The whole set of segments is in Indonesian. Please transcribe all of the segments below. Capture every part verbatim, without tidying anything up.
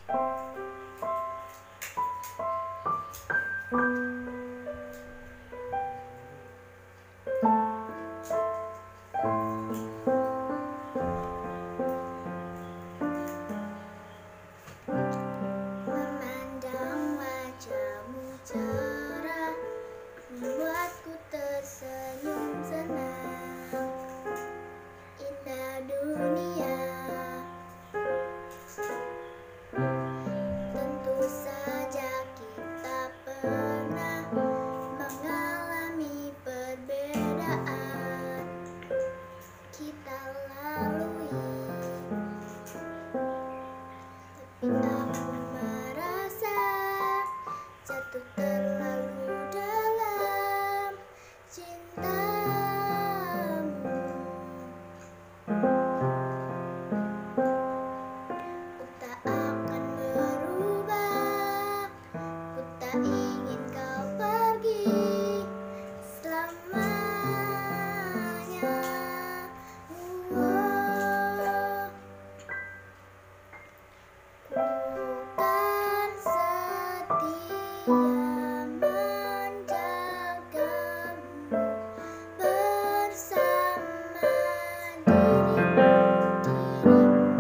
Memandang wajahmu cerah membuatku tersenyum senang. Indah dunia, tentu saja kita pernah mengalami perbedaan. Kita lalui, tapi aku merasa jatuh terlalu dalam cintamu. Ku tak akan berubah, ku tak ingin kau pergi selamanya. Oh, ku kan setia menjagamu bersama dirimu,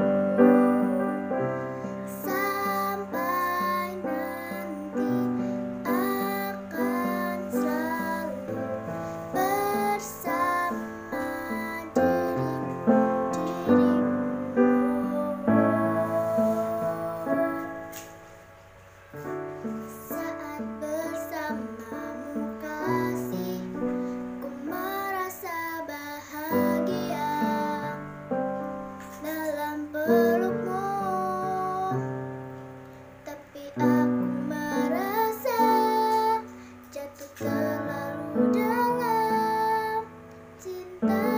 sampai nanti akan selalu bersama dirimu, saat bersamamu kasih, ku merasa bahagia dalam pelukmu, tapi aku merasa jatuh terlalu dalam cinta.